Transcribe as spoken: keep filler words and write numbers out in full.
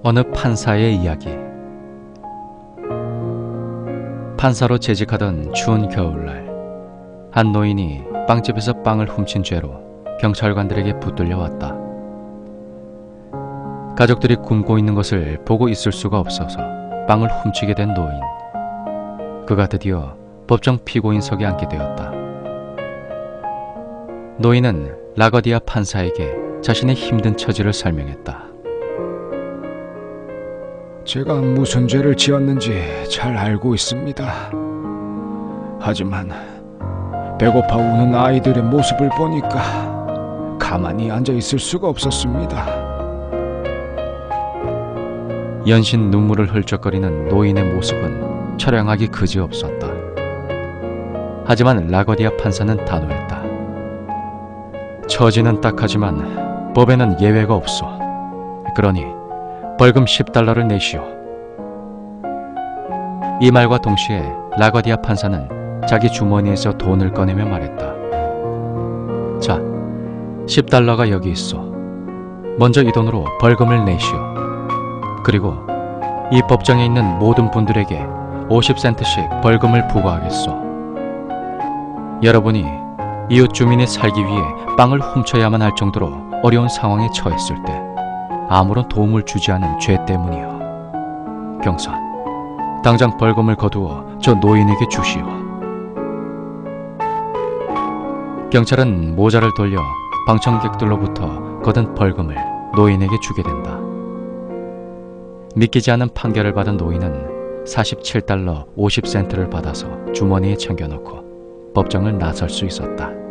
어느 판사의 이야기. 판사로 재직하던 추운 겨울날, 한 노인이 빵집에서 빵을 훔친 죄로 경찰관들에게 붙들려 왔다. 가족들이 굶고 있는 것을 보고 있을 수가 없어서 빵을 훔치게 된 노인. 그가 드디어 법정 피고인석에 앉게 되었다. 노인은 라거디아 판사에게 자신의 힘든 처지를 설명했다. 제가 무슨 죄를 지었는지 잘 알고 있습니다. 하지만 배고파 우는 아이들의 모습을 보니까 가만히 앉아 있을 수가 없었습니다. 연신 눈물을 흘쩍거리는 노인의 모습은 처량하기 그지없었다. 하지만 라거디아 판사는 단호했다. 처지는 딱하지만 법에는 예외가 없어. 그러니 벌금 십 달러를 내시오. 이 말과 동시에 라거디아 판사는 자기 주머니에서 돈을 꺼내며 말했다. 자, 십 달러가 여기 있어. 먼저 이 돈으로 벌금을 내시오. 그리고 이 법정에 있는 모든 분들에게 오십 센트씩 벌금을 부과하겠소. 여러분이 이웃 주민이 살기 위해 빵을 훔쳐야만 할 정도로 어려운 상황에 처했을 때 아무런 도움을 주지 않은 죄 때문이요. 경사, 당장 벌금을 거두어 저 노인에게 주시오. 경찰은 모자를 돌려 방청객들로부터 거둔 벌금을 노인에게 주게 된다. 믿기지 않은 판결을 받은 노인은 사십칠 달러 오십 센트를 받아서 주머니에 챙겨놓고 법정을 나설 수 있었다.